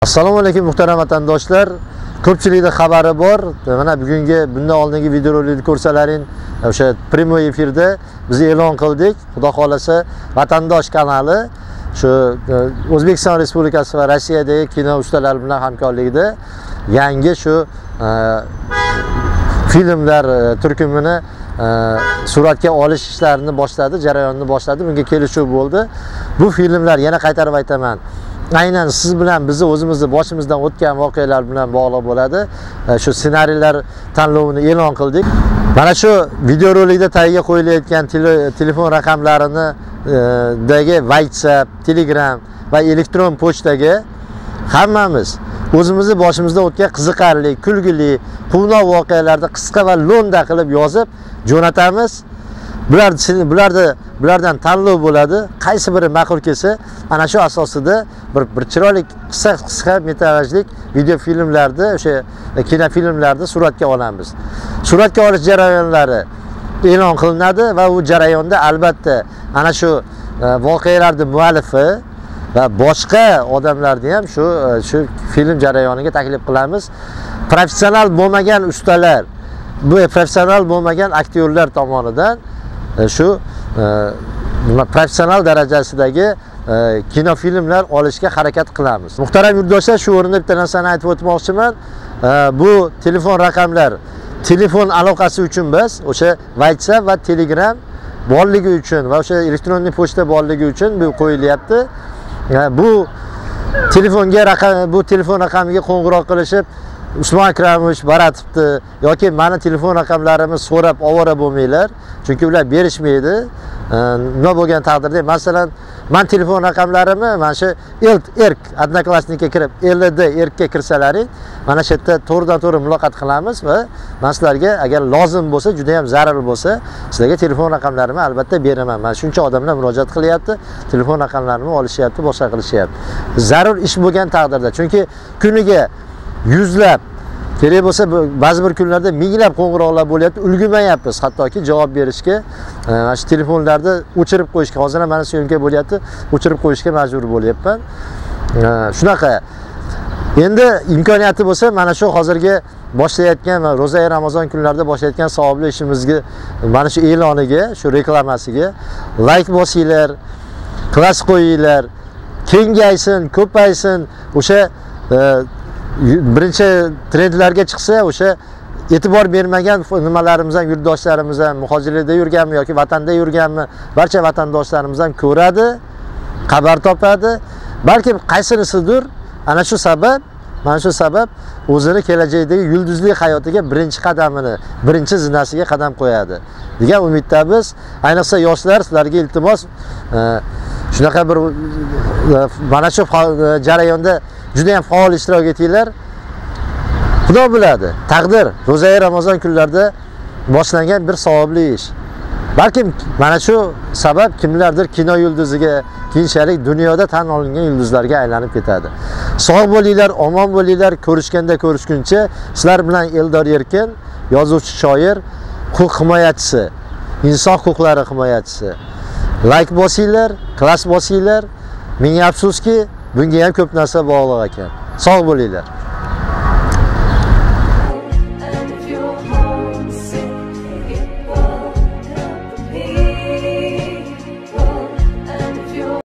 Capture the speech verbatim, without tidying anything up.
Assalomu alaykum muhtaram vatandoshlar. Ko'pchilikda xabari bor. Mana bugungi bundan oldingi videorolikni ko'rsalaring, o'sha prямой efirda biz e'lon qildik. Xudo xolasa Vatandosh kanali shu O'zbekiston Respublikasi va Rossiyadagi kino ustalari bilan hamkorlikda yangi shu filmlar turkumini suratga olish ishlarini boshladi, jarayonni boshladi. Bunga kelishuv bo'ldi. Bu filmlar, yana qaytarib aytaman, aynan siz bilan bizni o'zimizni boshimizdan o'tgan voqealar bilan bog'liq bo'ladi. Shu ssenariylar tanlovini e'lon qildik. Mana shu videorolikda tagiga qo'yilayotgan telefon raqamlarini dagi WhatsApp, Telegram va elektron pochtaga hammamiz o'zimizni boshimizdan o'tgan qiziqarli, kulgili, quvnoq voqealarni qisqa va lo'nda qilib yozib jo'natamiz. Bular bularda bulardan tanlov bo'ladi. Qaysi biri ma'qul kelsa, ana shu asosida bir bir chiroyli qisqa qisqa metrajlik video filmlarni, o'sha kinofilmlarni suratga olamiz. Suratga olish jarayonlari e'lon qilinadi va u jarayonda albatta ana shu voqealarning muallifi va boshqa odamlarni ham shu shu film jarayoniga taklif qilamiz. Professional bo'lmagan ustalar, bu professional bo'lmagan aktyorlar tomonidan shu professional darajasidagi kinofilmlar olishga harakat qilamiz. Muhtaram yurtdoshlar, shu o'rinda bitta narsani aytib o'tmoqchiman. Bu telefon raqamlar telefon aloqasi uchun emas, o'sha WhatsApp va Telegram borligi uchun va o'sha elektron pochta borligi uchun bu qo'yilyapti. Bu telefonga raqam bu telefon raqamiga qo'ng'iroq qilishib, Usmon Akramovich Baratovni yoki meni telefon raqamlarimni so'rab ovora bo'lmanglar, chunki ular berishmaydi. Nima bo'lgan taqdirda, masalan, men telefon raqamlarimni mana shu erk Odnoklassnikka kirib, elda erkka kirsalaring, mana shu yerda to'g'ridan-to'g'ri muloqot qilamiz va men sizlarga agar lozim bo'lsa, juda ham zarur bo'lsa, sizlarga telefon raqamlarimni albatta beraman. Mana shuncha odamlar murojaat qilyapti, telefon raqamlarimni olishyapti, boshqa qilishyapti. Zarur ish bo'lgan taqdirda, chunki kuniga yuzlab, kerak bo'lsa ba'zi bir kunlarda minglab qo'ng'iroqlar bo'lyapti, ulgurmayapmiz hattoki javob berishga. Mana shu telefonlarni o'chirib qo'yishga, hozir ham mana syomka bo'lyapti, o'chirib qo'yishga majbur bo'lyapman. Shunaqa. Endi imkoniyati bo'lsa, mana shu hozirgi boshlayotgan va ro'za Ramazon kunlarida boshlayotgan savobli ishimizga, mana shu e'loniga, shu reklamasiga like bosinglar, klass qo'yinglar, kengaysin, ko'paysin. O'sha birinchi trendlarga chiqsa, o'sha e'tibor bermagan nimalarimiz ham, yurtdoshlarimiz ham, muhojirlikda yurganmi yoki vatanda yurganmi, barcha vatandoshlarimiz ham ko'radi, xabar topadi. Balki qaysinisidir ana shu sabab, mana shu sabab o'zini kelajakdagi yulduzli hayotiga birinchi qadamini, birinchi zinasiga qadam qo'yadi degan umidda biz. Ayniqsa yoshlar, sizlarga iltimos, shunaqa bir mana shu jarayonda juda ham faol ishtirok etinglar. Xudo biladi, taqdir ro'za Ramazon kunlarida boshlangan bir savobli ish. Balki mana shu sabab kimlardir kino yulduziga, keyinchalik dunyoda tan olingan yulduzlarga aylanib ketadi. Sog' bo'linglar, omon bo'linglar, ko'rishganda ko'rishguncha. Sizlar bilan Eldor Erkin, yozuvchi, shoir, huquq himoyachisi, inson huquqlari himoyachisi. Like bosinglar, klass bosinglar. Menga afsuski, bunga ham ko'p narsa bog'liq ekan. Sog' bo'linglar.